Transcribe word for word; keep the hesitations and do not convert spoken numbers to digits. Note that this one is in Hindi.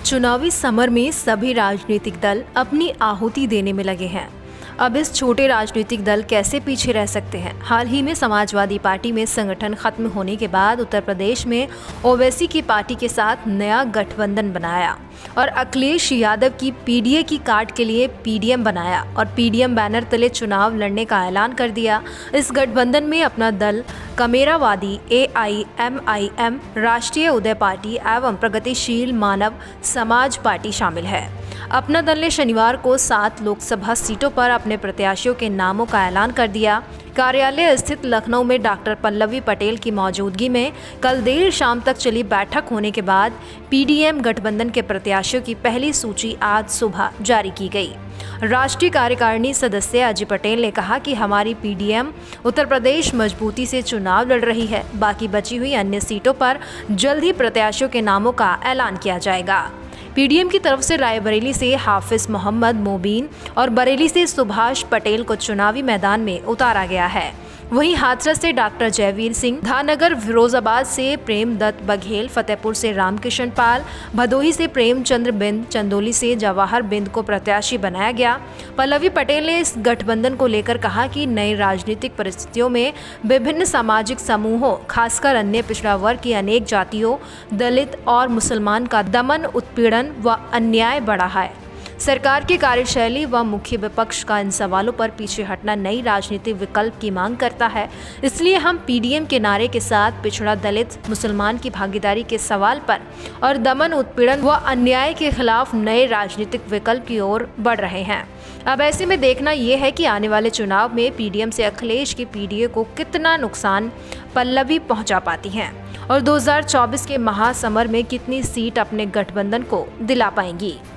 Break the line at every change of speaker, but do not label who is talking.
चुनावी समर में सभी राजनीतिक दल अपनी आहुति देने में लगे हैं। अब इस छोटे राजनीतिक दल कैसे पीछे रह सकते हैं। हाल ही में समाजवादी पार्टी में संगठन खत्म होने के बाद उत्तर प्रदेश में ओवैसी की पार्टी के साथ नया गठबंधन बनाया और अखिलेश यादव की पीडीए की कार्ड के लिए पीडीएम बनाया और पीडीएम बैनर तले चुनाव लड़ने का ऐलान कर दिया। इस गठबंधन में अपना दल कमेरावादी एआईएमआईएम, राष्ट्रीय उदय पार्टी एवं प्रगतिशील मानव समाज पार्टी शामिल है। अपना दल ने शनिवार को सात लोकसभा सीटों पर अपने प्रत्याशियों के नामों का ऐलान कर दिया। कार्यालय स्थित लखनऊ में डॉक्टर पल्लवी पटेल की मौजूदगी में कल देर शाम तक चली बैठक होने के बाद पीडीएम गठबंधन के प्रत्याशियों की पहली सूची आज सुबह जारी की गई। राष्ट्रीय कार्यकारिणी सदस्य अजय पटेल ने कहा कि हमारी पीडीएम उत्तर प्रदेश मजबूती से चुनाव लड़ रही है। बाकी बची हुई अन्य सीटों पर जल्द ही प्रत्याशियों के नामों का ऐलान किया जाएगा। पीडीएम की तरफ से रायबरेली से हाफिज मोहम्मद मोबीन और बरेली से सुभाष पटेल को चुनावी मैदान में उतारा गया है। वहीं हाथरस से डॉक्टर जयवीर सिंह, धानगर फिरोजाबाद से प्रेमदत्त बघेल, फतेहपुर से रामकिशन पाल, भदोही से प्रेमचंद्र बिंद, चंदौली से जवाहर बिंद को प्रत्याशी बनाया गया। पल्लवी पटेल ने इस गठबंधन को लेकर कहा कि नई राजनीतिक परिस्थितियों में विभिन्न सामाजिक समूहों, खासकर अन्य पिछड़ा वर्ग की अनेक जातियों, दलित और मुसलमान का दमन, उत्पीड़न व अन्याय बढ़ा है। सरकार की कार्यशैली व मुख्य विपक्ष का इन सवालों पर पीछे हटना नई राजनीतिक विकल्प की मांग करता है। इसलिए हम पीडीएम के नारे के साथ पिछड़ा, दलित, मुसलमान की भागीदारी के सवाल पर और दमन, उत्पीड़न व अन्याय के खिलाफ नए राजनीतिक विकल्प की ओर बढ़ रहे हैं। अब ऐसे में देखना यह है कि आने वाले चुनाव में पीडीएम से अखिलेश की पीडीए को कितना नुकसान पल्लवी पहुंचा पाती हैं और दो हज़ार चौबीस के महासमर में कितनी सीट अपने गठबंधन को दिला पाएंगी।